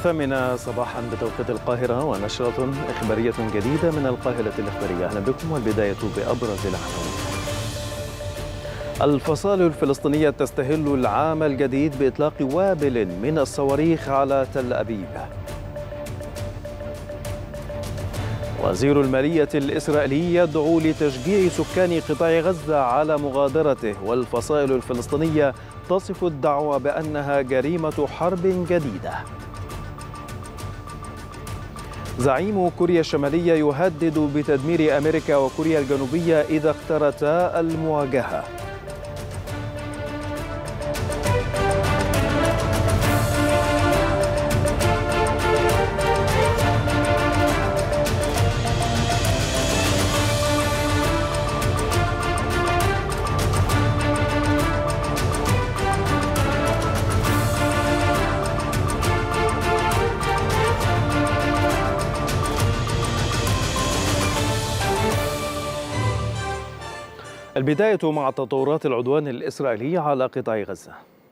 الثامنة صباحا بتوقيت القاهرة، ونشرة إخبارية جديدة من القاهرة الإخبارية. أهلا بكم، والبداية بأبرز العناوين. الفصائل الفلسطينية تستهل العام الجديد بإطلاق وابل من الصواريخ على تل أبيب. وزير المالية الإسرائيلي يدعو لتشجيع سكان قطاع غزة على مغادرته، والفصائل الفلسطينية تصف الدعوة بأنها جريمة حرب جديدة. زعيم كوريا الشمالية يهدد بتدمير أمريكا وكوريا الجنوبية إذا اختارتا المواجهة. البداية مع تطورات العدوان الإسرائيلي على قطاع غزة.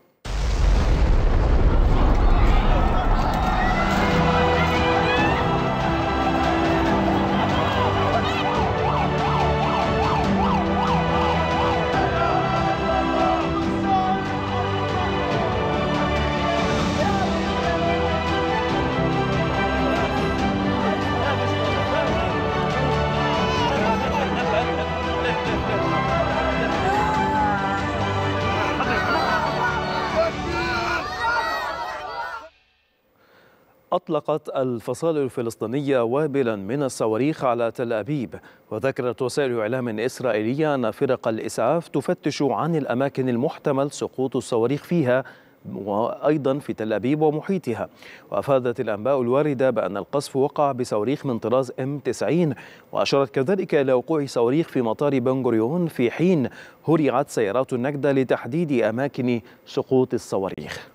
أطلقت الفصائل الفلسطينية وابلا من الصواريخ على تل أبيب، وذكرت وسائل إعلام إسرائيلية أن فرق الإسعاف تفتش عن الأماكن المحتمل سقوط الصواريخ فيها، وأيضا في تل أبيب ومحيطها. وأفادت الأنباء الواردة بأن القصف وقع بصواريخ من طراز M90، وأشارت كذلك إلى وقوع صواريخ في مطار بن غوريون في حين هرعت سيارات النجدة لتحديد أماكن سقوط الصواريخ.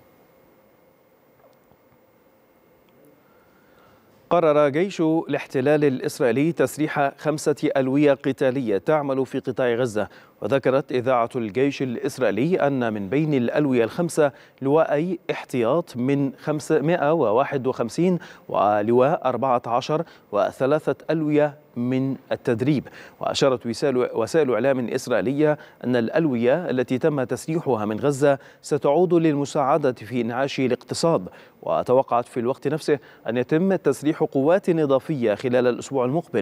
قرر جيش الاحتلال الإسرائيلي تسريح 5 ألوية قتالية تعمل في قطاع غزة. وذكرت إذاعة الجيش الإسرائيلي أن من بين الألوية ال5 لواءي احتياط من 551 ولواء 14 و3 ألوية من التدريب. وأشارت وسائل إعلام إسرائيلية أن الألوية التي تم تسريحها من غزة ستعود للمساعدة في إنعاش الاقتصاد. وتوقعت في الوقت نفسه أن يتم تسريح قوات إضافية خلال الأسبوع المقبل.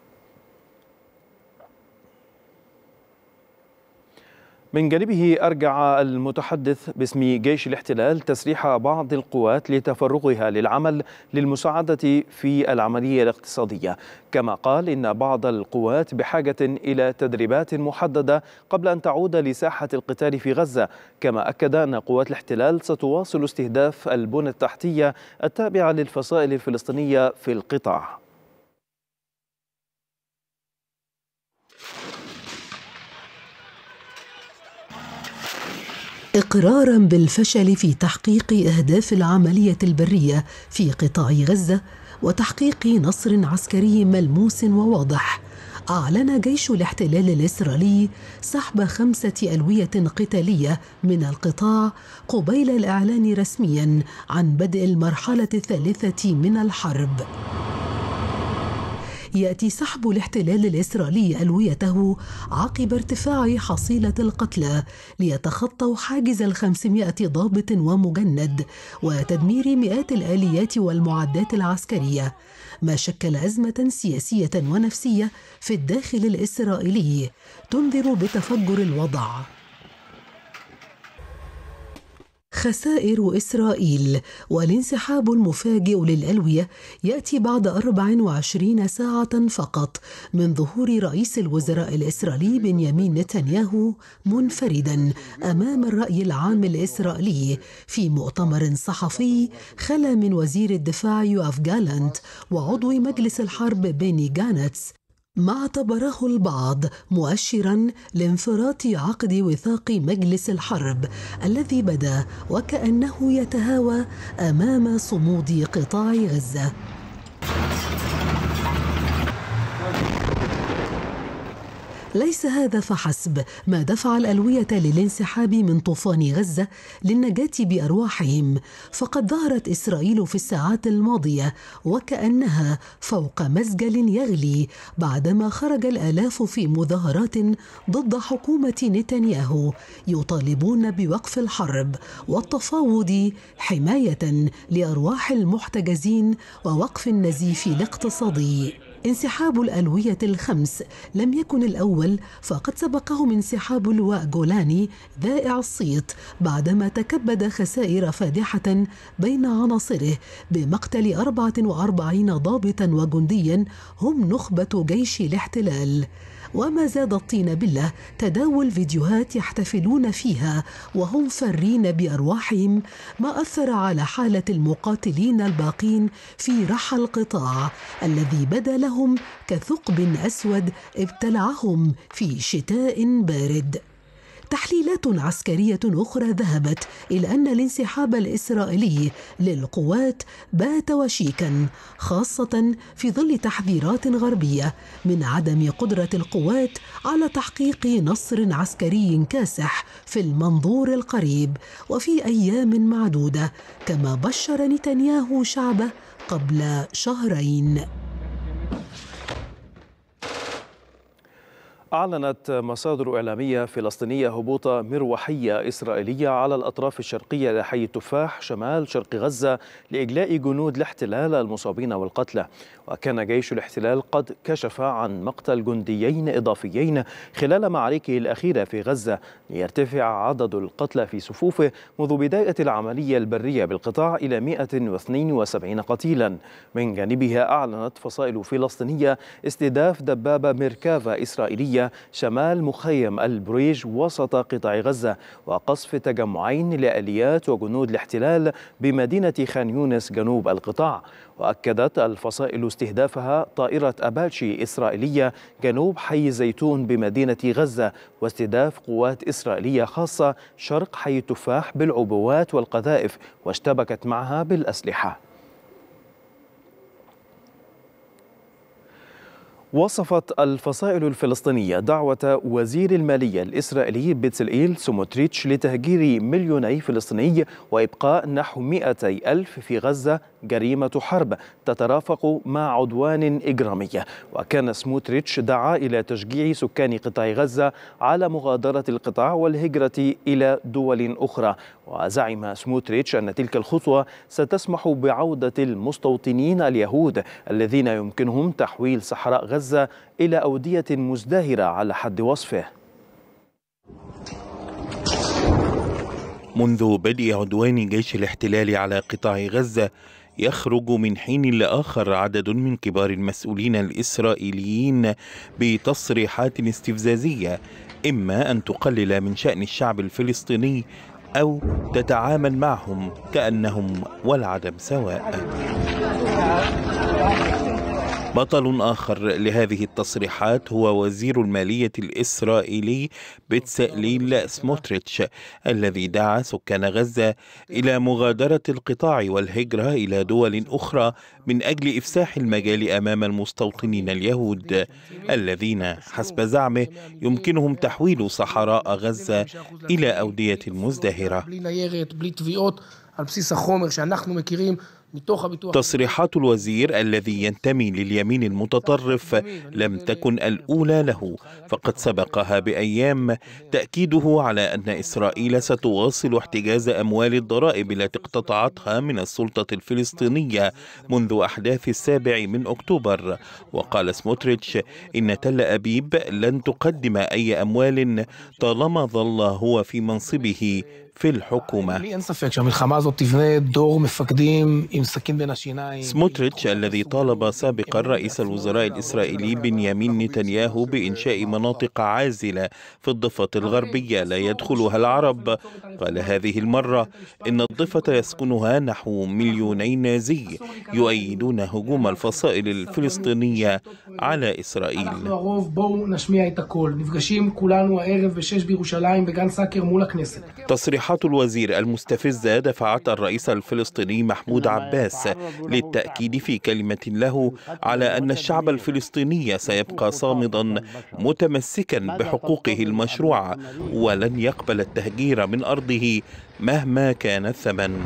من جانبه أرجع المتحدث باسم جيش الاحتلال تسريح بعض القوات لتفرغها للعمل للمساعدة في العملية الاقتصادية، كما قال إن بعض القوات بحاجة إلى تدريبات محددة قبل أن تعود لساحة القتال في غزة. كما أكد أن قوات الاحتلال ستواصل استهداف البنى التحتية التابعة للفصائل الفلسطينية في القطاع. إقراراً بالفشل في تحقيق أهداف العملية البرية في قطاع غزة وتحقيق نصر عسكري ملموس وواضح، أعلن جيش الاحتلال الإسرائيلي سحب 5 ألوية قتالية من القطاع قبيل الإعلان رسمياً عن بدء المرحلة الثالثة من الحرب. يأتي سحب الاحتلال الإسرائيلي ألويته عقب ارتفاع حصيلة القتلى ليتخطوا حاجز 500 ضابط ومجند وتدمير مئات الآليات والمعدات العسكرية، ما شكل أزمة سياسية ونفسية في الداخل الإسرائيلي تنذر بتفجر الوضع. خسائر إسرائيل والانسحاب المفاجئ للألوية يأتي بعد 24 ساعة فقط من ظهور رئيس الوزراء الإسرائيلي بنيامين نتنياهو منفردا أمام الرأي العام الإسرائيلي في مؤتمر صحفي خلا من وزير الدفاع يوآف جالانت وعضو مجلس الحرب بيني جانتس، ما اعتبره البعض مؤشراً لانفراط عقد وثاق مجلس الحرب الذي بدا وكأنه يتهاوى أمام صمود قطاع غزة. ليس هذا فحسب ما دفع الألوية للانسحاب من طوفان غزة للنجاة بأرواحهم، فقد ظهرت إسرائيل في الساعات الماضية وكأنها فوق مسجل يغلي بعدما خرج الآلاف في مظاهرات ضد حكومة نتنياهو يطالبون بوقف الحرب والتفاوض حماية لأرواح المحتجزين ووقف النزيف الاقتصادي. انسحاب الألوية الخمس لم يكن الأول، فقد سبقه انسحاب لواء جولاني ذائع الصيت بعدما تكبد خسائر فادحة بين عناصره بمقتل 44 ضابطا وجنديا هم نخبة جيش الاحتلال. وما زاد الطين بلة تداول فيديوهات يحتفلون فيها وهم فرين بأرواحهم، ما أثر على حالة المقاتلين الباقين في رحى القطاع الذي بدا لهم كثقب أسود ابتلعهم في شتاء بارد. تحليلات عسكرية أخرى ذهبت إلى أن الانسحاب الإسرائيلي للقوات بات وشيكا، خاصة في ظل تحذيرات غربية من عدم قدرة القوات على تحقيق نصر عسكري كاسح في المنظور القريب وفي أيام معدودة، كما بشر نتنياهو شعبه قبل شهرين. أعلنت مصادر إعلامية فلسطينية هبوط مروحية إسرائيلية على الأطراف الشرقية لحي التفاح شمال شرق غزة لإجلاء جنود الاحتلال المصابين والقتلى. وكان جيش الاحتلال قد كشف عن مقتل جنديين إضافيين خلال معاركه الأخيرة في غزة، ليرتفع عدد القتلى في صفوفه منذ بداية العملية البرية بالقطاع إلى 172 قتيلا. من جانبها أعلنت فصائل فلسطينية استهداف دبابة ميركافا إسرائيلية شمال مخيم البريج وسط قطاع غزة، وقصف تجمعين لآليات وجنود الاحتلال بمدينة خان يونس جنوب القطاع. وأكدت الفصائل استهدافها طائرة أباتشي إسرائيلية جنوب حي زيتون بمدينة غزة، واستهداف قوات إسرائيلية خاصة شرق حي التفاح بالعبوات والقذائف واشتبكت معها بالأسلحة. وصفت الفصائل الفلسطينية دعوة وزير المالية الإسرائيلي بيتسلئيل سموتريتش لتهجير مليوني فلسطيني وإبقاء نحو 200 ألف في غزة جريمة حرب تترافق مع عدوان إجرامي. وكان سموتريتش دعا إلى تشجيع سكان قطاع غزة على مغادرة القطاع والهجرة إلى دول أخرى. وزعم سموتريتش أن تلك الخطوة ستسمح بعودة المستوطنين اليهود الذين يمكنهم تحويل صحراء غزة إلى أودية مزدهرة على حد وصفه. منذ بدء عدوان جيش الاحتلال على قطاع غزة يخرج من حين لآخر عدد من كبار المسؤولين الإسرائيليين بتصريحات استفزازية، إما أن تقلل من شأن الشعب الفلسطيني أو تتعامل معهم كأنهم والعدم سواء. بطل آخر لهذه التصريحات هو وزير المالية الإسرائيلي بيتسلئيل سموتريتش، الذي دعا سكان غزة إلى مغادرة القطاع والهجرة إلى دول أخرى من أجل إفساح المجال أمام المستوطنين اليهود الذين حسب زعمه يمكنهم تحويل صحراء غزة إلى أودية مزدهرة. تصريحات الوزير الذي ينتمي لليمين المتطرف لم تكن الأولى له، فقد سبقها بأيام تأكيده على أن إسرائيل ستواصل احتجاز أموال الضرائب التي اقتطعتها من السلطة الفلسطينية منذ أحداث 7 أكتوبر. وقال سموتريتش إن تل أبيب لن تقدم أي أموال طالما ظل هو في منصبه في الحكومة. سموتريتش الذي طالب سابقا رئيس الوزراء الإسرائيلي بنيامين نتنياهو بإنشاء مناطق عازلة في الضفة الغربية لا يدخلها العرب، قال هذه المرة إن الضفة يسكنها نحو 2 مليون نازي يؤيدون هجوم الفصائل الفلسطينية على إسرائيل. تصريحات تصريحات الوزير المستفزة دفعت الرئيس الفلسطيني محمود عباس للتأكيد في كلمة له على أن الشعب الفلسطيني سيبقى صامدا متمسكا بحقوقه المشروعة ولن يقبل التهجير من أرضه مهما كان الثمن.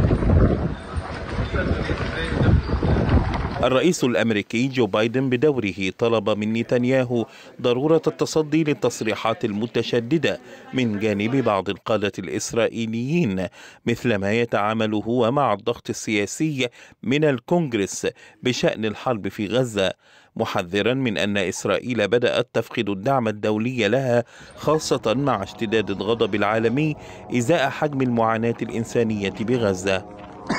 الرئيس الأمريكي جو بايدن بدوره طلب من نتنياهو ضرورة التصدي للتصريحات المتشددة من جانب بعض القادة الإسرائيليين مثل ما يتعامل هو مع الضغط السياسي من الكونغرس بشأن الحرب في غزة، محذرا من أن إسرائيل بدأت تفقد الدعم الدولي لها خاصة مع اشتداد الغضب العالمي إزاء حجم المعاناة الإنسانية بغزة.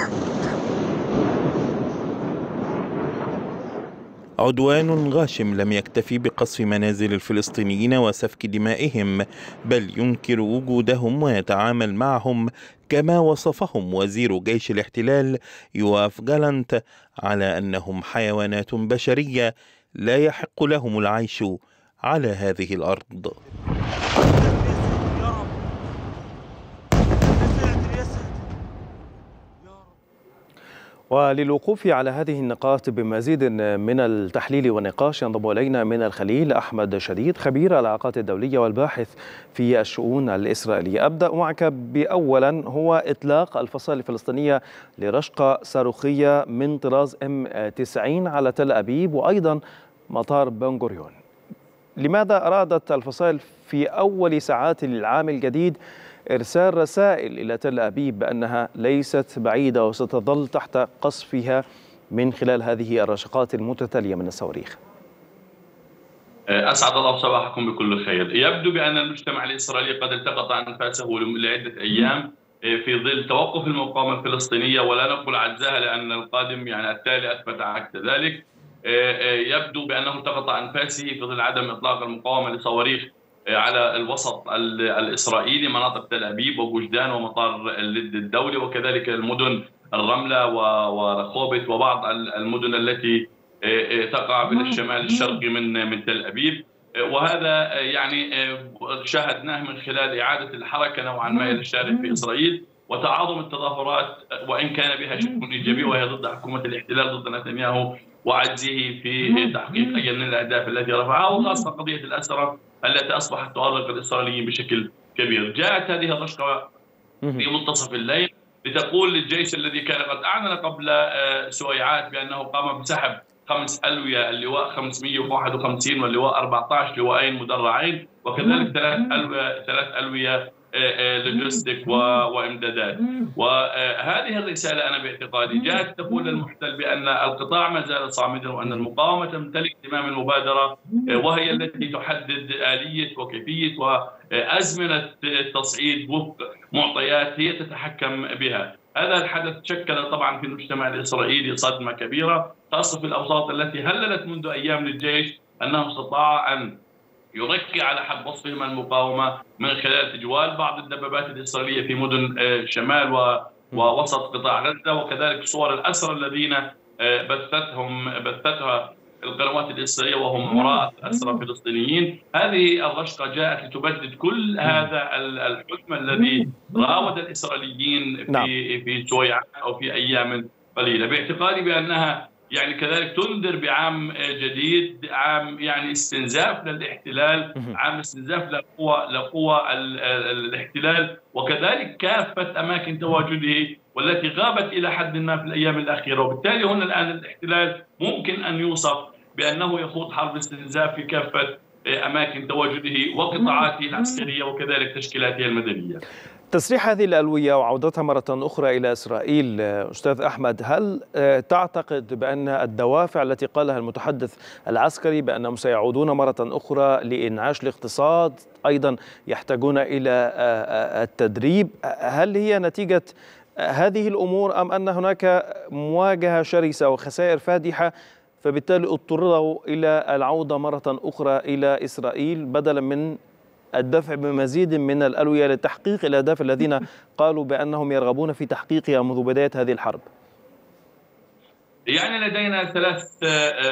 عدوان غاشم لم يكتفي بقصف منازل الفلسطينيين وسفك دمائهم، بل ينكر وجودهم ويتعامل معهم كما وصفهم وزير جيش الاحتلال يواف جالانت على أنهم حيوانات بشرية لا يحق لهم العيش على هذه الأرض. وللوقوف على هذه النقاط بمزيد من التحليل والنقاش ينضم إلينا من الخليل أحمد شديد خبير العلاقات الدولية والباحث في الشؤون الإسرائيلية. أبدأ معك بأولا هو إطلاق الفصائل الفلسطينية لرشقة صاروخية من طراز M90 على تل أبيب وأيضا مطار بن غوريون. لماذا أرادت الفصائل في أول ساعات العام الجديد إرسال رسائل إلى تل أبيب بأنها ليست بعيدة وستظل تحت قصفها من خلال هذه الرشقات المتتالية من الصواريخ؟ أسعد الله صباحكم بكل خير. يبدو بأن المجتمع الإسرائيلي قد التقط أنفاسه لعدة أيام في ظل توقف المقاومة الفلسطينية، ولا نقول عزها لأن القادم التالي أثبت عكس ذلك. يبدو بأنه التقط أنفاسه في ظل عدم إطلاق المقاومة لصواريخ على الوسط الإسرائيلي، مناطق تل أبيب وجوجدان ومطار اللد الدولي وكذلك المدن الرملة ورخوبت وبعض المدن التي تقع في الشمال الشرقي من تل أبيب. وهذا شاهدناه من خلال إعادة الحركة نوعا ما إلى الشارع في إسرائيل وتعاظم التظاهرات وإن كان بها شكل إيجابي وهي ضد حكومة الاحتلال ضد نتنياهو وعجزه في تحقيق أي من الأهداف التي رفعها، وخاصة قضية الأسرى التي أصبحت تؤرق الإسرائيليين بشكل كبير. جاءت هذه الرشقة في منتصف الليل لتقول للجيش الذي كان قد أعلن قبل سويعات بأنه قام بسحب 5 ألوية، اللواء 551 واللواء 14 لواءين مدرعين وكذلك 3 ألوية لوجستيك وامدادات. وهذه الرساله انا باعتقادي جاءت تقول للمحتل بان القطاع ما زال صامدا وان المقاومه تمتلك زمام المبادره وهي التي تحدد اليه وكيفيه وازمنه التصعيد وفق معطيات هي تتحكم بها. هذا الحدث شكل طبعا في المجتمع الاسرائيلي صدمه كبيره، خاصه في الاوساط التي هللت منذ ايام للجيش انه استطاع ان يركي على حد وصفهم المقاومة من خلال تجوال بعض الدبابات الإسرائيلية في مدن شمال ووسط قطاع غزة، وكذلك صور الأسرى الذين بثتها القنوات الإسرائيلية وهم وراء أسرى فلسطينيين. هذه الرشقة جاءت لتبدد كل هذا الحلم الذي راود الإسرائيليين في سويعات أو في أيام قليلة. باعتقادي بأنها كذلك تنذر بعام جديد، عام استنزاف للاحتلال، عام استنزاف لقوى الاحتلال وكذلك كافة أماكن تواجده والتي غابت إلى حد ما في الأيام الأخيرة. وبالتالي هنا الآن الاحتلال ممكن أن يوصف بأنه يخوض حرب استنزاف في كافة أماكن تواجده وقطاعاته العسكرية وكذلك تشكيلاته المدنية. تسريح هذه الألوية وعودتها مرة أخرى إلى إسرائيل، أستاذ أحمد، هل تعتقد بأن الدوافع التي قالها المتحدث العسكري بأنهم سيعودون مرة أخرى لإنعاش الاقتصاد، أيضا يحتاجون إلى التدريب، هل هي نتيجة هذه الأمور أم أن هناك مواجهة شرسة وخسائر فادحة فبالتالي اضطروا إلى العودة مرة أخرى إلى إسرائيل بدلا من الدفع بمزيد من الألوية لتحقيق الأهداف الذين قالوا بأنهم يرغبون في تحقيقها منذ بداية هذه الحرب؟ لدينا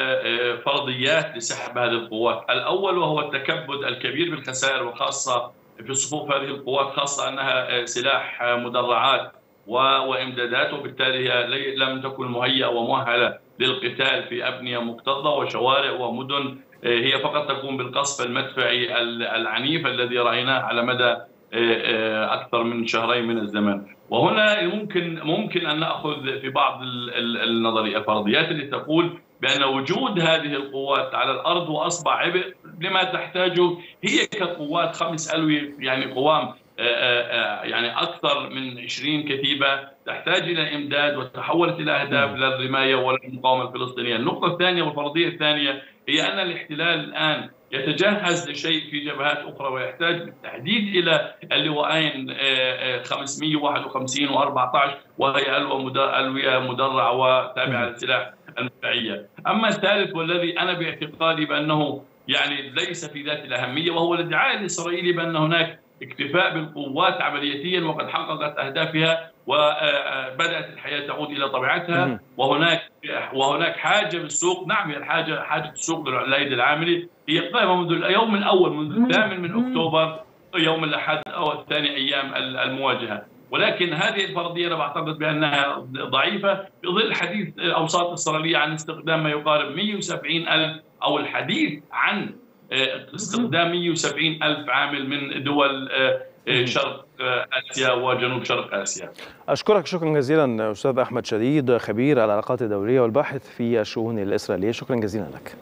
3 فرضيات لسحب هذه القوات. الأول وهو التكبد الكبير بالخسائر وخاصة في صفوف هذه القوات، خاصة أنها سلاح مدرعات وإمدادات، وبالتالي هي لم تكن مهيئة ومؤهلة للقتال في أبنية مكتظة وشوارع ومدن. هي فقط تقوم بالقصف المدفعي العنيف الذي رأيناه على مدى أكثر من شهرين من الزمن. وهنا ممكن أن نأخذ في بعض الفرضيات التي تقول بأن وجود هذه القوات على الأرض وأصبح عبء لما تحتاجه هي كقوات 5 ألوية، يعني قوام يعني أكثر من 20 كتيبة تحتاج إلى إمداد وتحولت إلى أهداف للرماية والمقاومة الفلسطينية. النقطة الثانية والفرضية الثانية هي أن الاحتلال الآن يتجهز لشيء في جبهات أخرى، ويحتاج بالتحديد إلى اللواءين 551 و14، وهي ألوية مدرعة وتابعة للسلاح المدفعية. أما الثالث والذي أنا باعتقادي بأنه يعني ليس في ذات الأهمية، وهو الادعاء الإسرائيلي بأن هناك اكتفاء بالقوات عملياتيا وقد حققت أهدافها وبدأت الحياة تعود إلى طبيعتها، وهناك حاجة بالسوق. نعم، هي حاجة السوق للأيدي العاملة هي قائمة منذ اليوم الأول، منذ 8 من أكتوبر، يوم الأحد أو الثاني أيام المواجهة. ولكن هذه الفرضية أنا بعتقد بأنها ضعيفة في ظل حديث أوساط إسرائيلية عن استخدام ما يقارب 170,000، أو الحديث عن استخدام 170,000 عامل من دول شرق آسيا وجنوب شرق آسيا. أشكرك شكرا جزيلا أستاذ أحمد شديد، خبير العلاقات الدولية والباحث في الشؤون الإسرائيلية، شكرا جزيلا لك.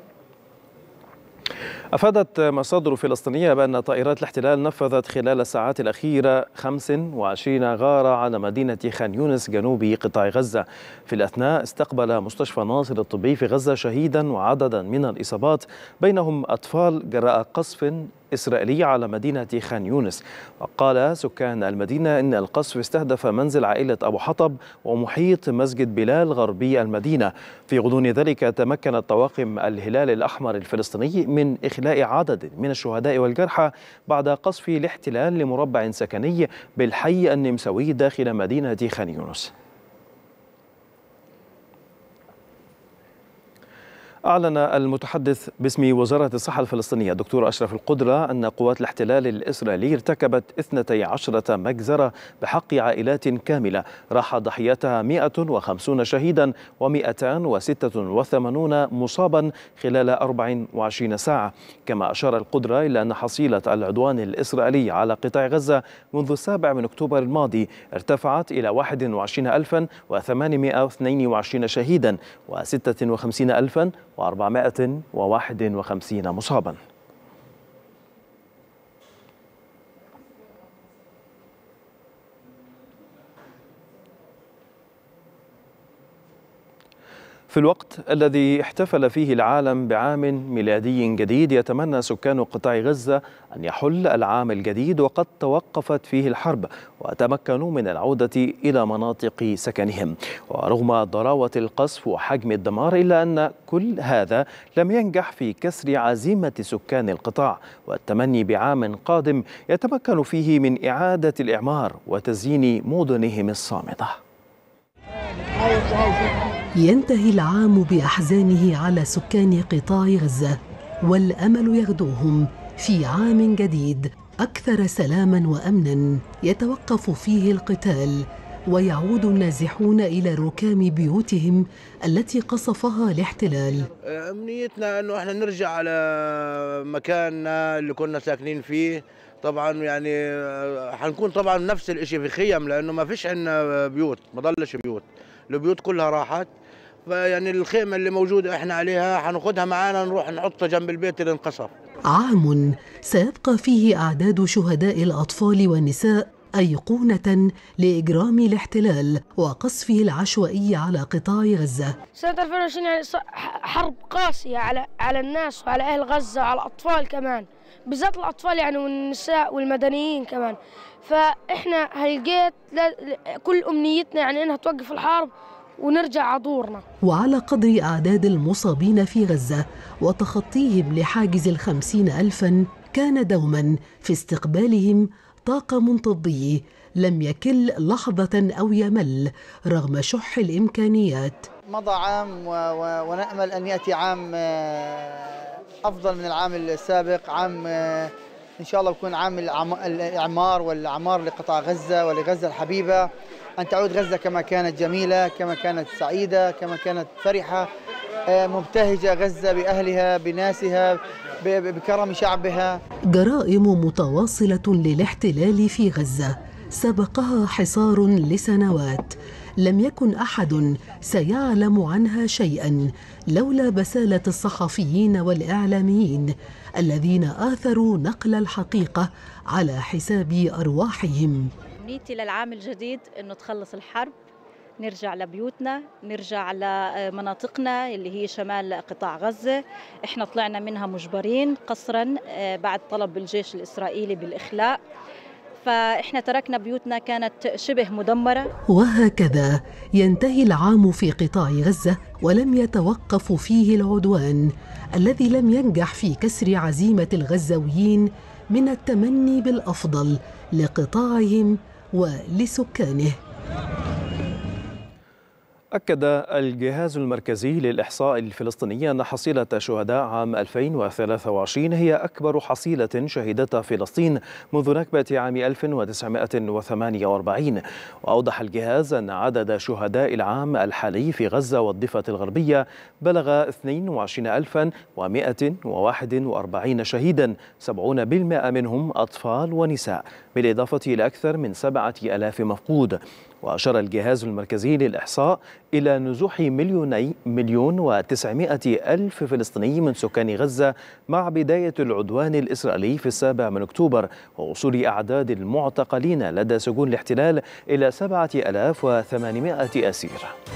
أفادت مصادر فلسطينية بأن طائرات الاحتلال نفذت خلال الساعات الأخيرة 25 غارة على مدينة خان يونس جنوب قطاع غزة. في الأثناء استقبل مستشفى ناصر الطبي في غزة شهيدا وعددا من الإصابات، بينهم أطفال، جراء قصف إسرائيلي على مدينة خان يونس. وقال سكان المدينة إن القصف استهدف منزل عائلة أبو حطب ومحيط مسجد بلال غربي المدينة. في غضون ذلك تمكنت طواقم الهلال الأحمر الفلسطيني من إخلاء عدد من الشهداء والجرحى بعد قصف الاحتلال لمربع سكني بالحي النمساوي داخل مدينة خان يونس. أعلن المتحدث باسم وزارة الصحة الفلسطينية الدكتور أشرف القدرة أن قوات الاحتلال الإسرائيلي ارتكبت 12 مجزرة بحق عائلات كاملة راح ضحيتها 150 شهيدا و286 مصابا خلال 24 ساعة. كما أشار القدرة إلى أن حصيلة العدوان الإسرائيلي على قطاع غزة منذ 7 من أكتوبر الماضي ارتفعت إلى 21,822 شهيدا و56,451 مصابا. في الوقت الذي احتفل فيه العالم بعام ميلادي جديد، يتمنى سكان قطاع غزة أن يحل العام الجديد وقد توقفت فيه الحرب وتمكنوا من العودة إلى مناطق سكنهم. ورغم ضراوة القصف وحجم الدمار، إلا أن كل هذا لم ينجح في كسر عزيمة سكان القطاع والتمني بعام قادم يتمكن فيه من إعادة الإعمار وتزيين مدنهم الصامدة. ينتهي العام بأحزانه على سكان قطاع غزة، والأمل يغدوهم في عام جديد أكثر سلاما وأمنا يتوقف فيه القتال ويعود النازحون إلى ركام بيوتهم التي قصفها الاحتلال. أمنيتنا أنه احنا نرجع على مكاننا اللي كنا ساكنين فيه. طبعا يعني حنكون طبعا نفس الشيء في خيم، لأنه ما فيش عندنا بيوت، ما ضلش بيوت، البيوت كلها راحت. فيعني الخيمة اللي موجودة احنا عليها حناخدها معانا، نروح نحطها جنب البيت اللي انقصف. عام سيبقى فيه أعداد شهداء الأطفال والنساء أيقونة لإجرام الاحتلال وقصفه العشوائي على قطاع غزة. سنة 2020 يعني حرب قاسية على الناس وعلى أهل غزة وعلى الأطفال كمان، بالذات الأطفال يعني والنساء والمدنيين كمان. فإحنا هلقيت كل أمنيتنا يعني إنها توقف الحرب ونرجع عدورنا. وعلى قدر أعداد المصابين في غزة وتخطيهم لحاجز 50,000، كان دوما في استقبالهم طاقم طبي لم يكل لحظة أو يمل رغم شح الإمكانيات. مضى عام ونأمل أن يأتي عام أفضل من العام السابق، عام إن شاء الله بكون عام الإعمار والإعمار لقطاع غزة ولغزة الحبيبة، أن تعود غزة كما كانت جميلة، كما كانت سعيدة، كما كانت فرحة مبتهجة، غزة بأهلها بناسها بكرم شعبها. جرائم متواصلة للاحتلال في غزة سبقها حصار لسنوات لم يكن أحد سيعلم عنها شيئا لولا بسالة الصحفيين والإعلاميين الذين آثروا نقل الحقيقة على حساب أرواحهم. نيتي للعام الجديد أنه تخلص الحرب، نرجع لبيوتنا، نرجع لمناطقنا اللي هي شمال قطاع غزة. احنا طلعنا منها مجبرين قسرا بعد طلب الجيش الإسرائيلي بالإخلاء، فإحنا تركنا بيوتنا كانت شبه مدمرة. وهكذا ينتهي العام في قطاع غزة ولم يتوقف فيه العدوان الذي لم ينجح في كسر عزيمة الغزاويين من التمني بالأفضل لقطاعهم ولسكانه. أكد الجهاز المركزي للإحصاء الفلسطيني أن حصيلة شهداء عام 2023 هي أكبر حصيلة شهدتها فلسطين منذ نكبة عام 1948. وأوضح الجهاز أن عدد شهداء العام الحالي في غزة والضفة الغربية بلغ 22141 شهيدا، 70% منهم أطفال ونساء، بالإضافة إلى أكثر من 7000 مفقود. وأشار الجهاز المركزي للإحصاء إلى نزوح 1,900,000 فلسطيني من سكان غزة مع بداية العدوان الإسرائيلي في 7 أكتوبر، ووصول أعداد المعتقلين لدى سجون الاحتلال إلى 7800 أسير.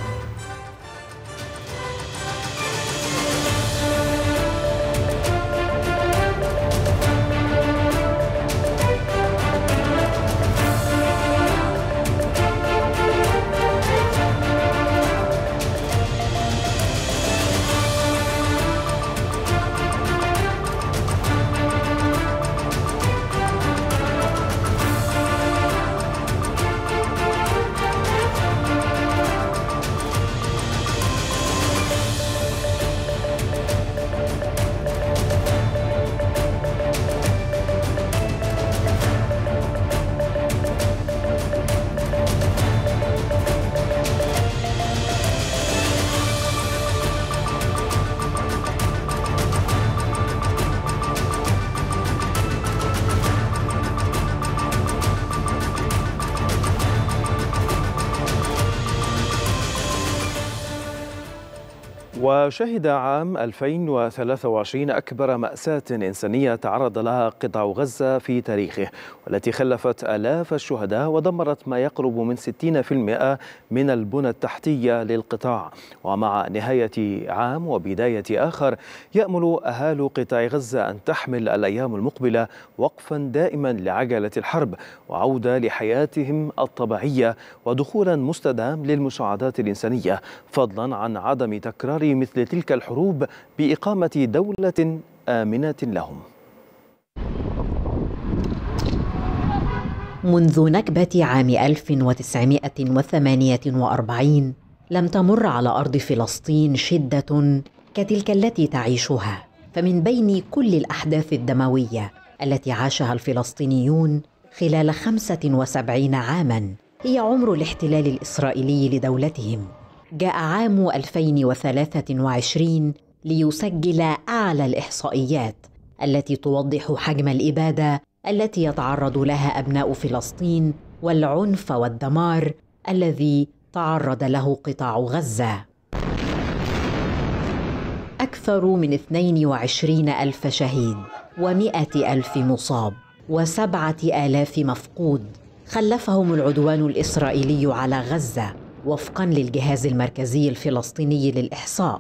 وشهد عام 2023 أكبر مأساة إنسانية تعرض لها قطاع غزة في تاريخه، والتي خلفت آلاف الشهداء ودمرت ما يقرب من 60% من البنى التحتية للقطاع. ومع نهاية عام وبداية آخر، يأمل أهالي قطاع غزة أن تحمل الأيام المقبلة وقفا دائما لعجلة الحرب وعودة لحياتهم الطبيعية ودخولا مستدام للمساعدات الإنسانية، فضلا عن عدم تكرار مثل تلك الحروب بإقامة دولة آمنة لهم. منذ نكبة عام 1948 لم تمر على أرض فلسطين شدة كتلك التي تعيشها. فمن بين كل الأحداث الدموية التي عاشها الفلسطينيون خلال 75 عاماً هي عمر الاحتلال الإسرائيلي لدولتهم، جاء عام 2023 ليسجل أعلى الإحصائيات التي توضح حجم الإبادة التي يتعرض لها أبناء فلسطين والعنف والدمار الذي تعرض له قطاع غزة. أكثر من 22,000 شهيد و100,000 مصاب و7,000 مفقود خلفهم العدوان الإسرائيلي على غزة وفقاً للجهاز المركزي الفلسطيني للإحصاء.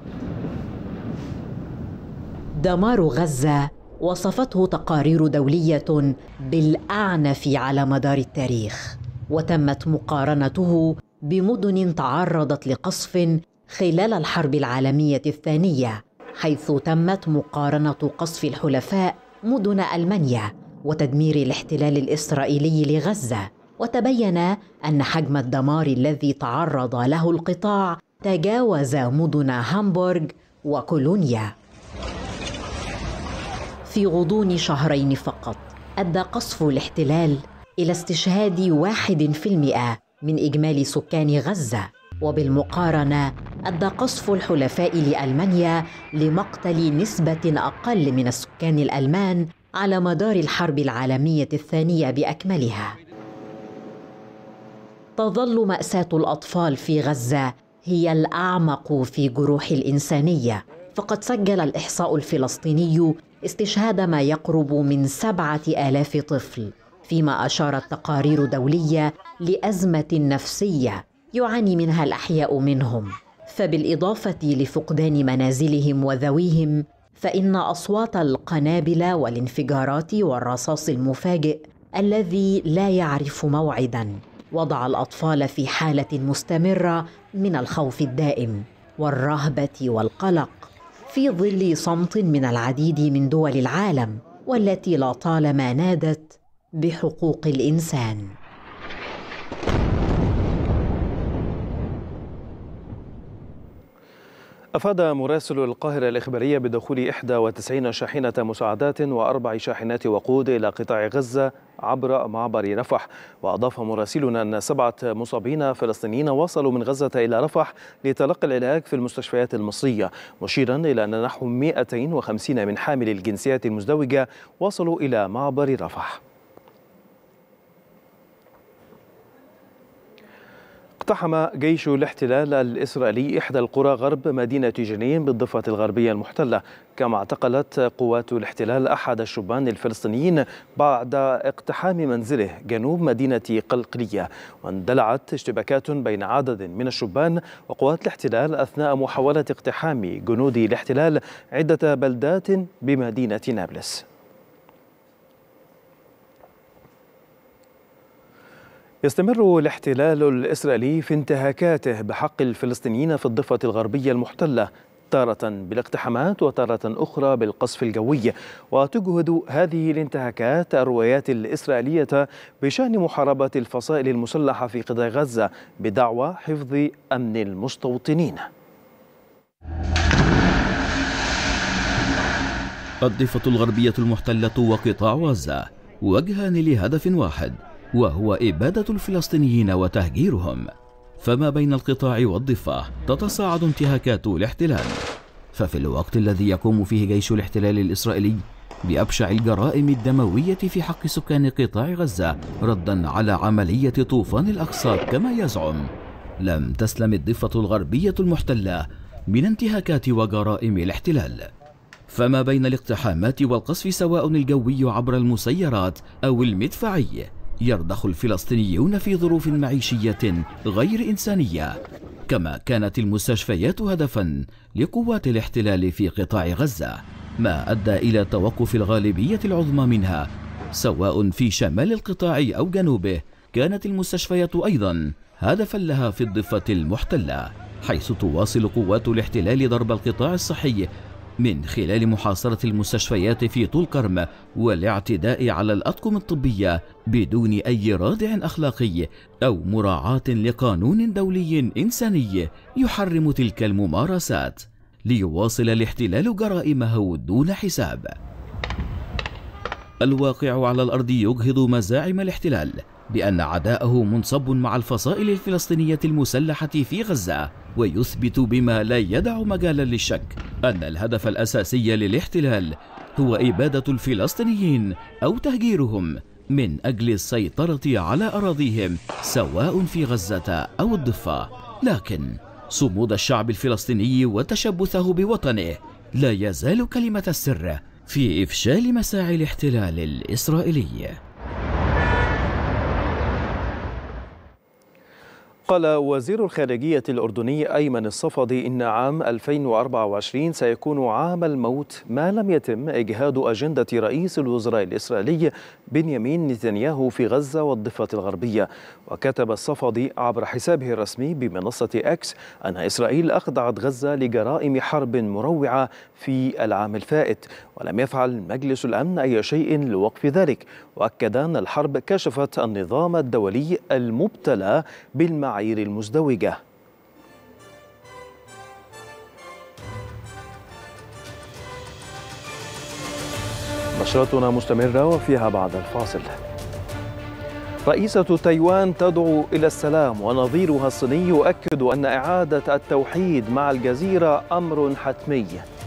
دمار غزة وصفته تقارير دولية بالأعنف على مدار التاريخ، وتمت مقارنته بمدن تعرضت لقصف خلال الحرب العالمية الثانية، حيث تمت مقارنة قصف الحلفاء مدن ألمانيا وتدمير الاحتلال الإسرائيلي لغزة، وتبين أن حجم الدمار الذي تعرض له القطاع تجاوز مدن هامبورغ وكولونيا. في غضون شهرين فقط أدى قصف الاحتلال إلى استشهاد 1% من إجمالي سكان غزة، وبالمقارنة أدى قصف الحلفاء لألمانيا لمقتل نسبة أقل من السكان الألمان على مدار الحرب العالمية الثانية بأكملها. تظل مأساة الأطفال في غزة هي الأعمق في جروح الإنسانية، فقد سجل الإحصاء الفلسطيني استشهاد ما يقرب من 7,000 طفل، فيما أشارت تقارير دولية لأزمة نفسية يعاني منها الأحياء منهم. فبالإضافة لفقدان منازلهم وذويهم، فإن أصوات القنابل والانفجارات والرصاص المفاجئ الذي لا يعرف موعداً وضع الأطفال في حالة مستمرة من الخوف الدائم والرهبة والقلق، في ظل صمت من العديد من دول العالم والتي لطالما نادت بحقوق الإنسان. أفاد مراسل القاهرة الإخبارية بدخول 91 شاحنة مساعدات و4 شاحنات وقود إلى قطاع غزة عبر معبر رفح. وأضاف مراسلنا أن 7 مصابين فلسطينيين وصلوا من غزة إلى رفح لتلقي العلاج في المستشفيات المصرية، مشيرا إلى أن نحو 250 من حامل الجنسيات المزدوجة وصلوا إلى معبر رفح. اقتحم جيش الاحتلال الإسرائيلي إحدى القرى غرب مدينة جنين بالضفة الغربية المحتلة، كما اعتقلت قوات الاحتلال أحد الشبان الفلسطينيين بعد اقتحام منزله جنوب مدينة قلقلية. واندلعت اشتباكات بين عدد من الشبان وقوات الاحتلال أثناء محاولة اقتحام جنود الاحتلال عدة بلدات بمدينة نابلس. يستمر الاحتلال الإسرائيلي في انتهاكاته بحق الفلسطينيين في الضفة الغربية المحتلة، تارة بالاقتحامات وتارة أخرى بالقصف الجوي. وتجهد هذه الانتهاكات الروايات الإسرائيلية بشأن محاربة الفصائل المسلحة في قطاع غزة بدعوى حفظ أمن المستوطنين. الضفة الغربية المحتلة وقطاع غزة وجهان لهدف واحد، وهو إبادة الفلسطينيين وتهجيرهم. فما بين القطاع والضفة تتصاعد انتهاكات الاحتلال، ففي الوقت الذي يقوم فيه جيش الاحتلال الإسرائيلي بأبشع الجرائم الدموية في حق سكان قطاع غزة ردا على عملية طوفان الأقصى كما يزعم، لم تسلم الضفة الغربية المحتلة من انتهاكات وجرائم الاحتلال. فما بين الاقتحامات والقصف سواء الجوي عبر المسيرات أو المدفعي، يرضخ الفلسطينيون في ظروف معيشية غير إنسانية، كما كانت المستشفيات هدفا لقوات الاحتلال في قطاع غزة، ما أدى إلى توقف الغالبية العظمى منها سواء في شمال القطاع أو جنوبه. كانت المستشفيات أيضا هدفا لها في الضفة المحتلة، حيث تواصل قوات الاحتلال ضرب القطاع الصحي من خلال محاصرة المستشفيات في طول كرم والاعتداء على الأطقم الطبية بدون أي رادع أخلاقي أو مراعاة لقانون دولي إنساني يحرم تلك الممارسات، ليواصل الاحتلال جرائمه دون حساب. الواقع على الأرض يجهض مزاعم الاحتلال بأن عداءه منصب مع الفصائل الفلسطينية المسلحة في غزة، ويثبت بما لا يدع مجالا للشك أن الهدف الأساسي للاحتلال هو إبادة الفلسطينيين أو تهجيرهم من أجل السيطرة على أراضيهم سواء في غزة أو الضفة. لكن صمود الشعب الفلسطيني وتشبثه بوطنه لا يزال كلمة السر في إفشال مساعي الاحتلال الإسرائيلي. قال وزير الخارجية الأردني أيمن الصفدي إن عام 2024 سيكون عام الموت ما لم يتم إجهاض أجندة رئيس الوزراء الإسرائيلي بنيامين نتنياهو في غزة والضفة الغربية. وكتب الصفدي عبر حسابه الرسمي بمنصة إكس أن إسرائيل أخضعت غزة لجرائم حرب مروعة في العام الفائت، ولم يفعل مجلس الأمن أي شيء لوقف ذلك. وأكد أن الحرب كشفت النظام الدولي المبتلى بالمعايير المزدوجة. نشرتنا مستمرة وفيها بعد الفاصل. رئيسة تايوان تدعو إلى السلام، ونظيرها الصيني يؤكد أن إعادة التوحيد مع الجزيرة أمر حتمي.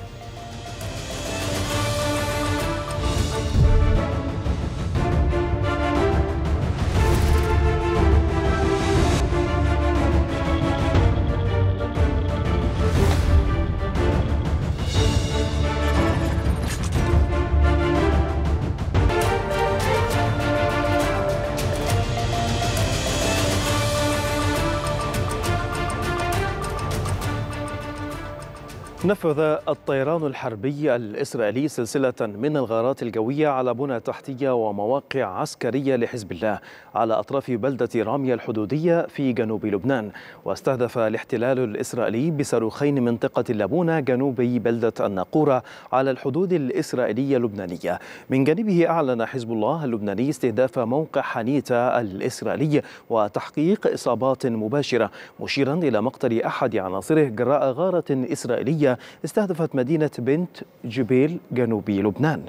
نفذ الطيران الحربي الإسرائيلي سلسلة من الغارات الجوية على بنى تحتية ومواقع عسكرية لحزب الله على أطراف بلدة رامية الحدودية في جنوب لبنان. واستهدف الاحتلال الإسرائيلي بصاروخين منطقة اللابونة جنوبي بلدة الناقورة على الحدود الإسرائيلية اللبنانية. من جانبه أعلن حزب الله اللبناني استهداف موقع حنيتا الإسرائيلي وتحقيق إصابات مباشرة، مشيرا إلى مقتل أحد عناصره جراء غارة إسرائيلية استهدفت مدينة بنت جبيل جنوب لبنان.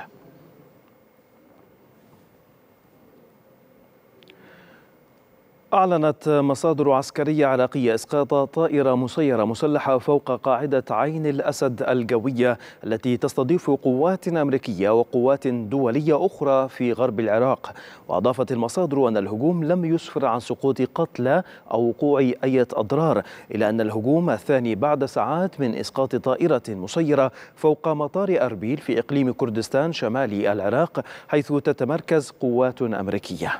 أعلنت مصادر عسكرية عراقية إسقاط طائرة مسيرة مسلحة فوق قاعدة عين الأسد الجوية التي تستضيف قوات أمريكية وقوات دولية أخرى في غرب العراق. وأضافت المصادر أن الهجوم لم يسفر عن سقوط قتلى أو وقوع أي أضرار، إلا أن الهجوم الثاني بعد ساعات من إسقاط طائرة مسيرة فوق مطار أربيل في إقليم كردستان شمالي العراق، حيث تتمركز قوات أمريكية.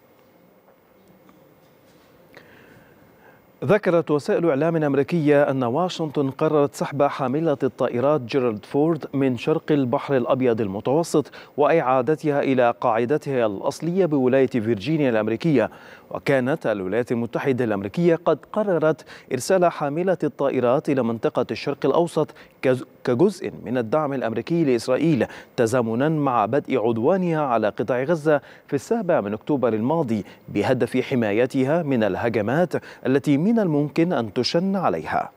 ذكرت وسائل إعلام أمريكية أن واشنطن قررت سحب حاملة الطائرات جيرالد فورد من شرق البحر الأبيض المتوسط وإعادتها إلى قاعدتها الأصلية بولاية فيرجينيا الأمريكية. وكانت الولايات المتحدة الأمريكية قد قررت إرسال حاملة الطائرات إلى منطقة الشرق الأوسط كجزء من الدعم الأمريكي لإسرائيل، تزامنا مع بدء عدوانها على قطاع غزة في 7 أكتوبر الماضي بهدف حمايتها من الهجمات التي من الممكن أن تشن عليها.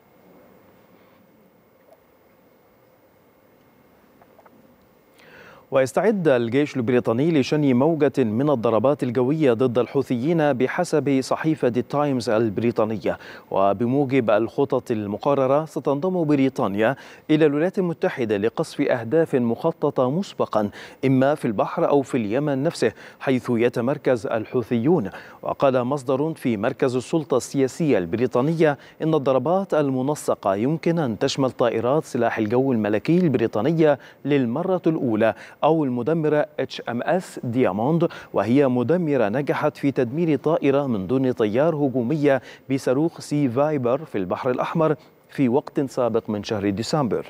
ويستعد الجيش البريطاني لشن موجة من الضربات الجوية ضد الحوثيين بحسب صحيفة تايمز البريطانية. وبموجب الخطط المقررة ستنضم بريطانيا إلى الولايات المتحدة لقصف أهداف مخططة مسبقا إما في البحر أو في اليمن نفسه حيث يتمركز الحوثيون. وقال مصدر في مركز السلطة السياسية البريطانية إن الضربات المنسقة يمكن أن تشمل طائرات سلاح الجو الملكي البريطانية للمرة الأولى أو المدمرة HMS دياموند، وهي مدمرة نجحت في تدمير طائرة من دون طيار هجومية بصاروخ سي فايبر في البحر الأحمر في وقت سابق من شهر ديسمبر.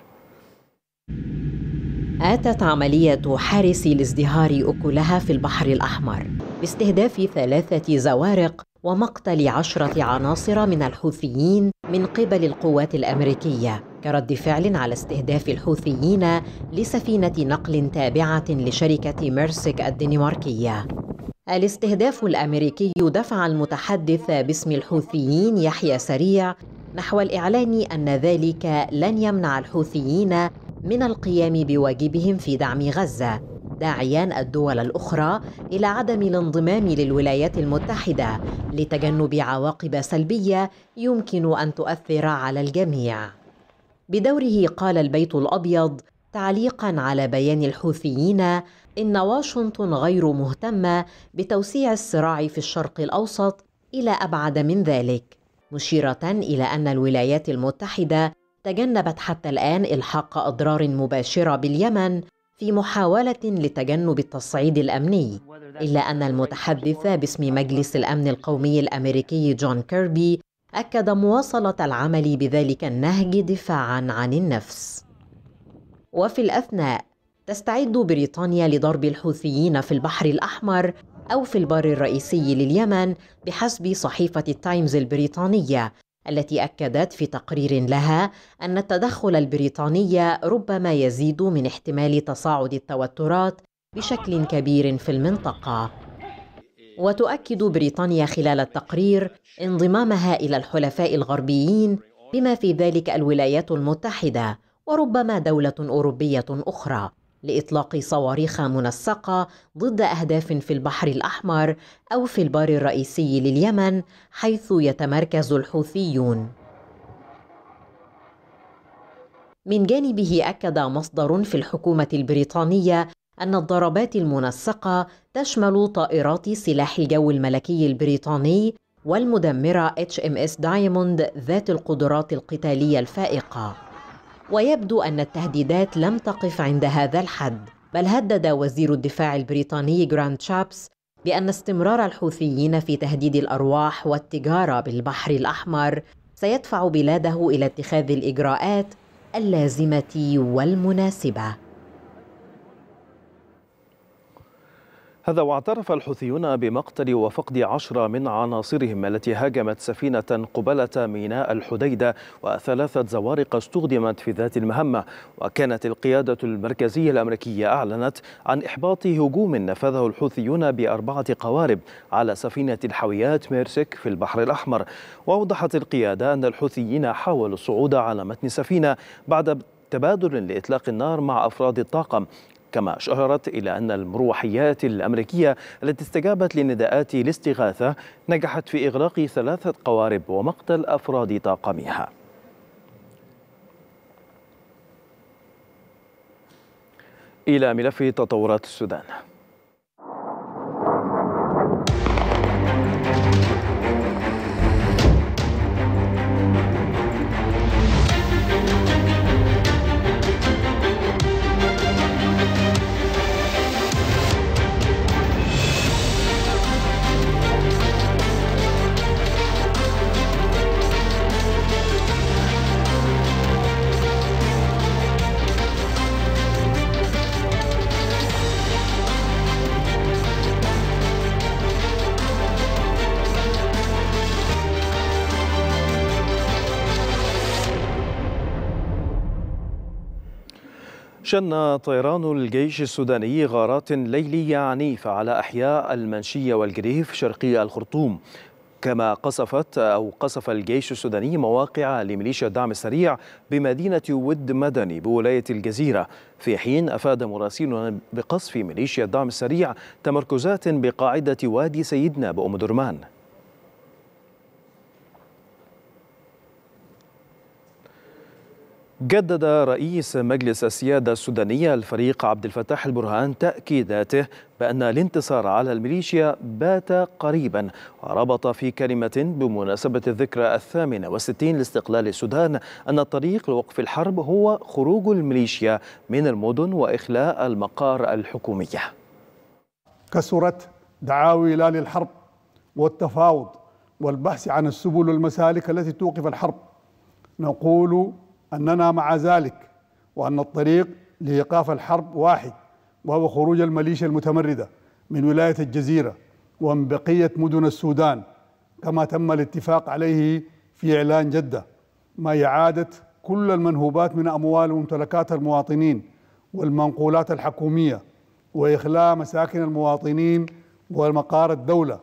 آتت عملية حارس الازدهار أكلها في البحر الأحمر باستهداف 3 زوارق ومقتل 10 عناصر من الحوثيين من قبل القوات الأمريكية كرد فعل على استهداف الحوثيين لسفينة نقل تابعة لشركة ميرسك الدنماركية. الاستهداف الأمريكي دفع المتحدث باسم الحوثيين يحيى سريع نحو الإعلان أن ذلك لن يمنع الحوثيين من القيام بواجبهم في دعم غزة، داعياً الدول الأخرى إلى عدم الانضمام للولايات المتحدة لتجنب عواقب سلبية يمكن أن تؤثر على الجميع. بدوره قال البيت الأبيض تعليقاً على بيان الحوثيين إن واشنطن غير مهتمة بتوسيع الصراع في الشرق الأوسط إلى أبعد من ذلك، مشيرة إلى أن الولايات المتحدة تجنبت حتى الآن إلحاق أضرار مباشرة باليمن في محاولة لتجنب التصعيد الأمني، إلا أن المتحدث باسم مجلس الأمن القومي الأمريكي جون كيربي أكد مواصلة العمل بذلك النهج دفاعاً عن النفس. وفي الأثناء تستعد بريطانيا لضرب الحوثيين في البحر الأحمر أو في البر الرئيسي لليمن بحسب صحيفة التايمز البريطانية، التي أكدت في تقرير لها أن التدخل البريطاني ربما يزيد من احتمال تصاعد التوترات بشكل كبير في المنطقة. وتؤكد بريطانيا خلال التقرير انضمامها إلى الحلفاء الغربيين بما في ذلك الولايات المتحدة وربما دولة أوروبية أخرى لإطلاق صواريخ منسقة ضد أهداف في البحر الأحمر أو في البار الرئيسي لليمن حيث يتمركز الحوثيون. من جانبه أكد مصدر في الحكومة البريطانية أن الضربات المنسقة تشمل طائرات سلاح الجو الملكي البريطاني والمدمرة HMS دايموند ذات القدرات القتالية الفائقة. ويبدو أن التهديدات لم تقف عند هذا الحد، بل هدد وزير الدفاع البريطاني جراند شابس بأن استمرار الحوثيين في تهديد الأرواح والتجارة بالبحر الأحمر سيدفع بلاده إلى اتخاذ الإجراءات اللازمة والمناسبة. هذا واعترف الحوثيون بمقتل وفقد 10 من عناصرهم التي هاجمت سفينة قبالة ميناء الحديدة و3 زوارق استخدمت في ذات المهمة. وكانت القيادة المركزية الأمريكية أعلنت عن إحباط هجوم نفذه الحوثيون ب4 قوارب على سفينة الحاويات ميرسك في البحر الأحمر. وأوضحت القيادة أن الحوثيين حاولوا الصعود على متن سفينة بعد تبادل لإطلاق النار مع أفراد الطاقم، كما أشارت إلى أن المروحيات الأمريكية التي استجابت لنداءات الاستغاثة نجحت في إغلاق 3 قوارب ومقتل أفراد طاقمها. إلى ملف تطورات السودان. شن طيران الجيش السوداني غارات ليلية عنيفة على أحياء المنشية والجريف شرقي الخرطوم، كما قصف الجيش السوداني مواقع لميليشيا الدعم السريع بمدينة ود مدني بولاية الجزيرة، في حين أفاد مراسلون بقصف ميليشيا الدعم السريع تمركزات بقاعدة وادي سيدنا بأم درمان. جدد رئيس مجلس السيادة السودانية الفريق عبد الفتاح البرهان تأكيداته بأن الانتصار على الميليشيا بات قريبا، وربط في كلمة بمناسبة الذكرى 68 لاستقلال السودان أن الطريق لوقف الحرب هو خروج الميليشيا من المدن وإخلاء المقار الحكومية. كثرت دعاوي لا للحرب والتفاوض والبحث عن السبل والمسالك التي توقف الحرب. نقول أننا مع ذلك، وأن الطريق لإيقاف الحرب واحد، وهو خروج الميليشيا المتمردة من ولاية الجزيرة ومن بقية مدن السودان، كما تم الاتفاق عليه في إعلان جدة، مع إعادة كل المنهوبات من أموال وممتلكات المواطنين والمنقولات الحكومية، وإخلاء مساكن المواطنين ومقار الدولة.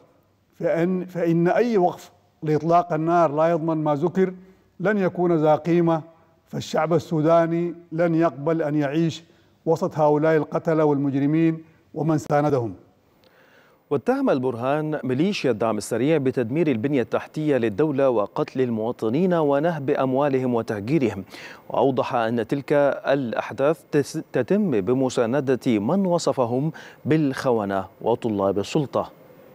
فإن أي وقف لإطلاق النار لا يضمن ما ذكر لن يكون ذا قيمة، فالشعب السوداني لن يقبل أن يعيش وسط هؤلاء القتلة والمجرمين ومن ساندهم. واتهم البرهان ميليشيا الدعم السريع بتدمير البنية التحتية للدولة وقتل المواطنين ونهب أموالهم وتهجيرهم، وأوضح أن تلك الأحداث تتم بمساندة من وصفهم بالخونة وطلاب السلطة.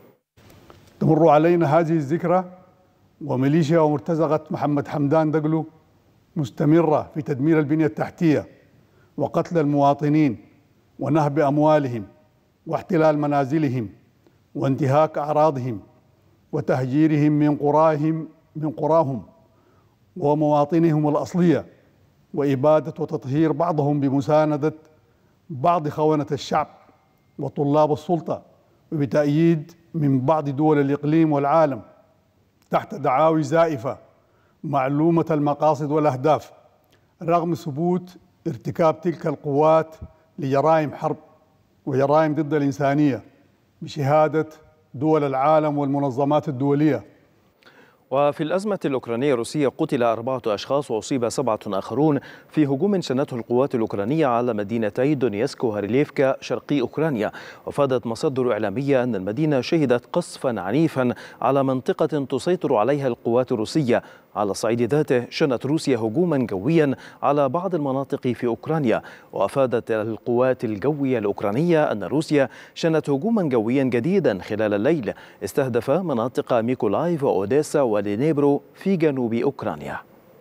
تمر علينا هذه الذكرى وميليشيا ومرتزقة محمد حمدان دقلو مستمرة في تدمير البنية التحتية وقتل المواطنين ونهب أموالهم واحتلال منازلهم وانتهاك أعراضهم وتهجيرهم من قراهم ومواطنهم الأصلية، وإبادة وتطهير بعضهم بمساندة بعض خونة الشعب وطلاب السلطة، وبتأييد من بعض دول الإقليم والعالم تحت دعاوي زائفة معلومة المقاصد والأهداف، رغم ثبوت ارتكاب تلك القوات لجرائم حرب وجرائم ضد الإنسانية بشهادة دول العالم والمنظمات الدولية. وفي الأزمة الأوكرانية الروسية قتل 4 أشخاص وأصيب 7 آخرون في هجوم شنته القوات الأوكرانية على مدينتي دونيسك وهارليفكا شرقي أوكرانيا. وأفادت مصادر إعلامية أن المدينة شهدت قصفا عنيفا على منطقة تسيطر عليها القوات الروسية. على الصعيد ذاته شنت روسيا هجوما جويا على بعض المناطق في أوكرانيا. وأفادت القوات الجوية الأوكرانية أن روسيا شنت هجوما جويا جديدا خلال الليل استهدف مناطق ميكولايف وأوديسا ودنيبرو في جنوب أوكرانيا.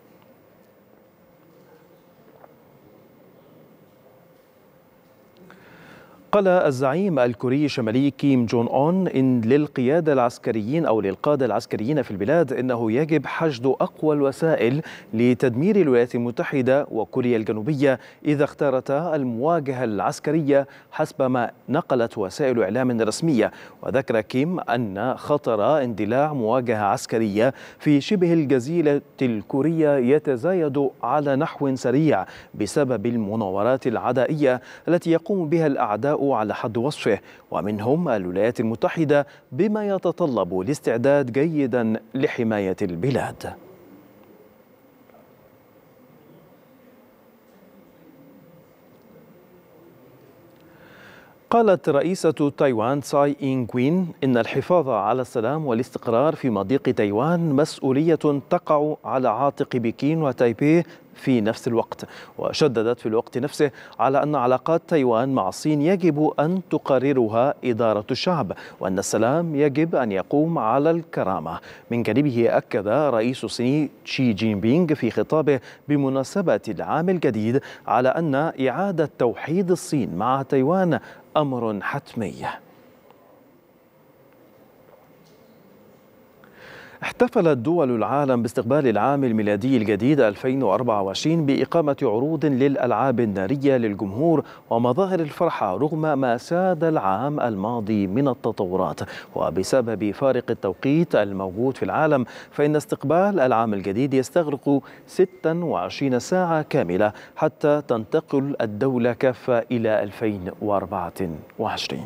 قال الزعيم الكوري الشمالي كيم جون أون إن للقادة العسكريين في البلاد إنه يجب حشد أقوى الوسائل لتدمير الولايات المتحدة وكوريا الجنوبية إذا اختارتا المواجهة العسكرية حسب ما نقلت وسائل إعلام رسمية. وذكر كيم أن خطر اندلاع مواجهة عسكرية في شبه الجزيرة الكورية يتزايد على نحو سريع بسبب المناورات العدائية التي يقوم بها الأعداء على حد وصفه، ومنهم الولايات المتحدة، بما يتطلب الاستعداد جيدا لحماية البلاد. قالت رئيسة تايوان تساي إنغ وين إن الحفاظ على السلام والاستقرار في مضيق تايوان مسؤولية تقع على عاتق بكين وتايبي في نفس الوقت. وشددت في الوقت نفسه على أن علاقات تايوان مع الصين يجب أن تقررها إدارة الشعب، وأن السلام يجب أن يقوم على الكرامة. من جانبه أكد رئيس الصيني شي جين بينغ في خطابه بمناسبة العام الجديد على أن إعادة توحيد الصين مع تايوان أمر حتمي. احتفلت دول العالم باستقبال العام الميلادي الجديد 2024 بإقامة عروض للألعاب النارية للجمهور ومظاهر الفرحة رغم ما ساد العام الماضي من التطورات. وبسبب فارق التوقيت الموجود في العالم فإن استقبال العام الجديد يستغرق 26 ساعة كاملة حتى تنتقل الدولة كافة إلى 2024.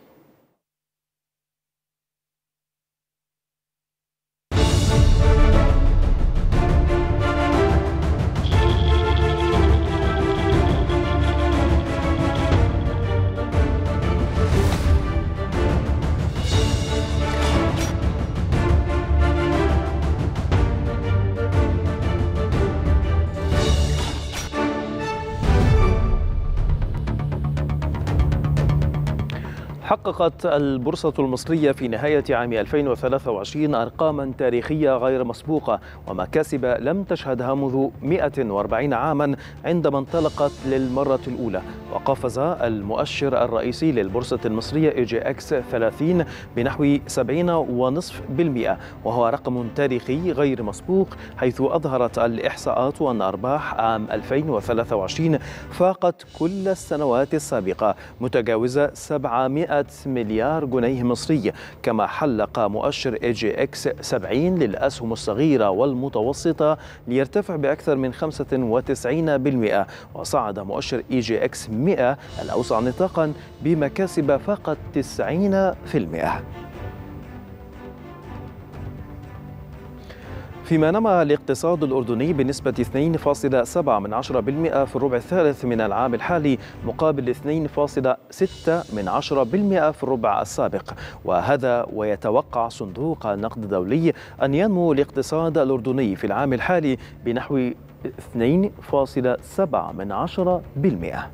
حققت البورصة المصرية في نهاية عام 2023 أرقاما تاريخية غير مسبوقة ومكاسب لم تشهدها منذ 140 عاما عندما انطلقت للمرة الأولى. وقفز المؤشر الرئيسي للبورصة المصرية EGX 30 بنحو 70.5%، وهو رقم تاريخي غير مسبوق، حيث أظهرت الإحصاءات أن أرباح عام 2023 فاقت كل السنوات السابقة متجاوزة 700 مليار جنيه مصري. كما حلق مؤشر EGX 70 للأسهم الصغيرة والمتوسطة ليرتفع بأكثر من 95%، وصعد مؤشر EGX 100 الأوسع نطاقا بمكاسب فاقت 90%. فيما نما الاقتصاد الأردني بنسبة 2.7% في الربع الثالث من العام الحالي مقابل 2.6% في الربع السابق، وهذا ويتوقع صندوق النقد الدولي أن ينمو الاقتصاد الأردني في العام الحالي بنحو 2.7%.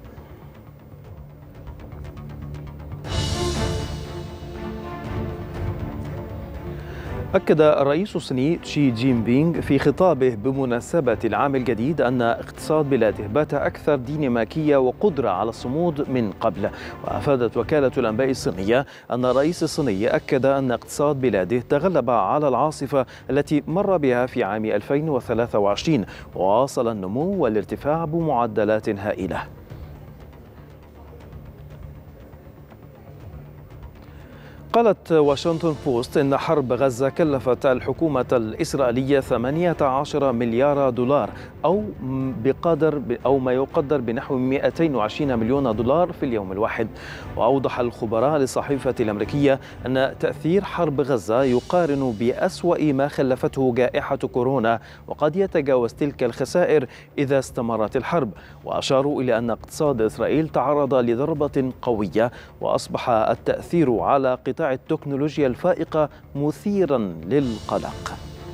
أكد الرئيس الصيني شي جين بينغ في خطابه بمناسبة العام الجديد أن اقتصاد بلاده بات أكثر ديناميكية وقدرة على الصمود من قبل. وأفادت وكالة الأنباء الصينية أن الرئيس الصيني أكد أن اقتصاد بلاده تغلب على العاصفة التي مر بها في عام 2023 وواصل النمو والارتفاع بمعدلات هائلة. قالت واشنطن بوست إن حرب غزة كلفت الحكومة الإسرائيلية 18 مليار دولار أو ما يقدر بنحو 220 مليون دولار في اليوم الواحد. وأوضح الخبراء للصحيفة الأمريكية أن تأثير حرب غزة يقارن بأسوأ ما خلفته جائحة كورونا، وقد يتجاوز تلك الخسائر إذا استمرت الحرب. وأشاروا إلى أن اقتصاد إسرائيل تعرض لضربة قوية، وأصبح التأثير على قطاع التكنولوجيا الفائقة مثيرا للقلق.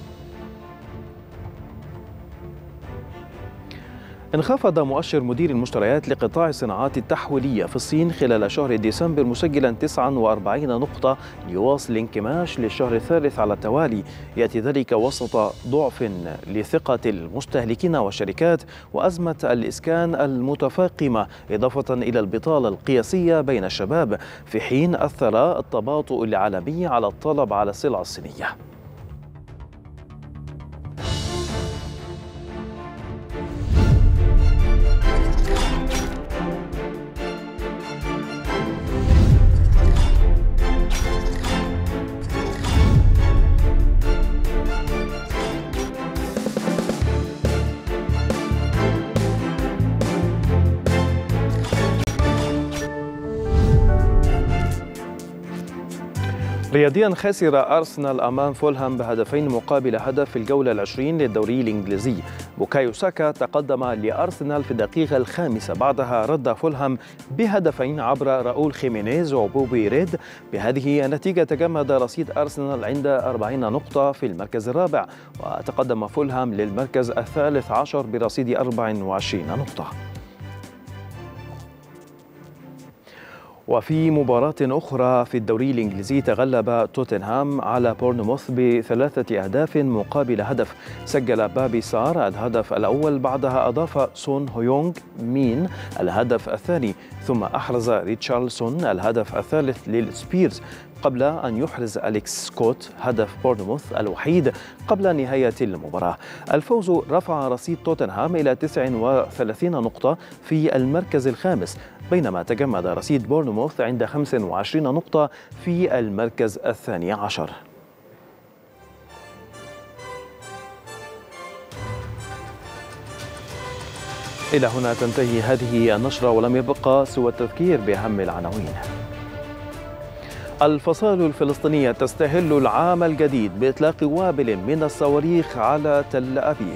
انخفض مؤشر مدير المشتريات لقطاع الصناعات التحويلية في الصين خلال شهر ديسمبر مسجلا 49 نقطة، ليواصل الانكماش للشهر الثالث على التوالي. يأتي ذلك وسط ضعف لثقة المستهلكين والشركات وأزمة الإسكان المتفاقمة، إضافة إلى البطالة القياسية بين الشباب، في حين أثر التباطؤ العالمي على الطلب على السلع الصينية. رياضيا خسر أرسنال أمام فولهام بهدفين مقابل هدف في الجولة العشرين للدوري الإنجليزي. بوكايو ساكا تقدم لأرسنال في الدقيقة 5، بعدها رد فولهام بهدفين عبر راؤول خيمينيز وبوبي ريد. بهذه النتيجة تجمد رصيد أرسنال عند 40 نقطة في المركز الرابع، وتقدم فولهام للمركز الثالث عشر برصيد 24 نقطة. وفي مباراة أخرى في الدوري الإنجليزي تغلب توتنهام على بورنموث ب3 أهداف مقابل هدف. سجل بابي سار الهدف الأول، بعدها أضاف سون هيونغ مين الهدف الثاني، ثم أحرز ريتشارلسون الهدف الثالث للسبيرز، قبل أن يحرز أليكس سكوت هدف بورنموث الوحيد قبل نهاية المباراة. الفوز رفع رصيد توتنهام إلى 39 نقطة في المركز الخامس، بينما تجمد رصيد بورنموث عند 25 نقطة في المركز الثاني عشر. إلى هنا تنتهي هذه النشرة، ولم يبقى سوى التذكير بأهم العناوين. الفصائل الفلسطينية تستهل العام الجديد بإطلاق وابل من الصواريخ على تل أبيب.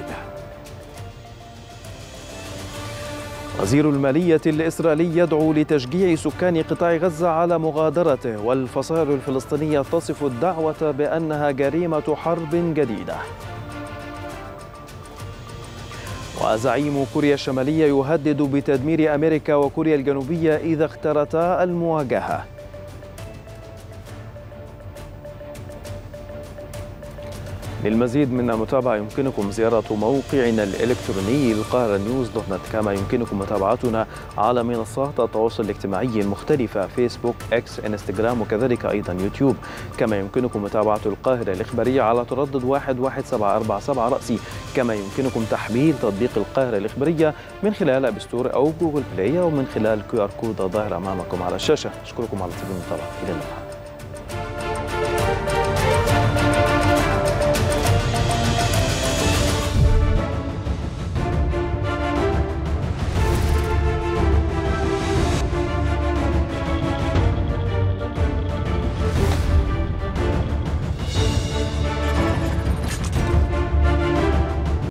وزير المالية الإسرائيلي يدعو لتشجيع سكان قطاع غزة على مغادرته، والفصائل الفلسطينية تصف الدعوة بأنها جريمة حرب جديدة. وزعيم كوريا الشمالية يهدد بتدمير أمريكا وكوريا الجنوبية إذا اختارتا المواجهة. للمزيد من المتابعة يمكنكم زيارة موقعنا الإلكتروني القاهرة نيوز دوت نت، كما يمكنكم متابعتنا على منصات التواصل الاجتماعي المختلفة فيسبوك، إكس، إنستغرام، وكذلك أيضا يوتيوب. كما يمكنكم متابعة القاهرة الإخبارية على تردد 11747 رأسي. كما يمكنكم تحميل تطبيق القاهرة الإخبارية من خلال أب ستور أو جوجل بلاي، أو من خلال QR كود الظاهر أمامكم على الشاشة. أشكركم على طيب المتابعة. إلى اللقاء.